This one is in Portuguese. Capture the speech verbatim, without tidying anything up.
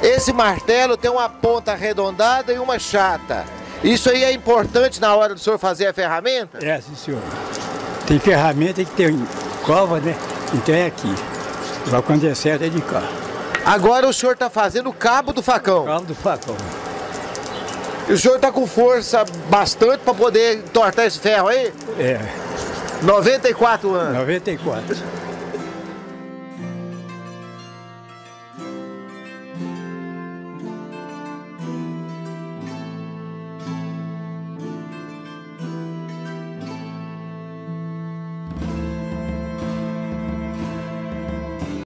Esse martelo tem uma ponta arredondada e uma chata. Isso aí é importante na hora do senhor fazer a ferramenta? É, sim, senhor. Tem ferramenta que tem cova, né? Então é aqui. Vai quando é certo é de cá. Agora o senhor está fazendo o cabo do facão. Cabo do facão. E o senhor está com força bastante para poder entortar esse ferro aí? É. noventa e quatro anos. noventa e quatro.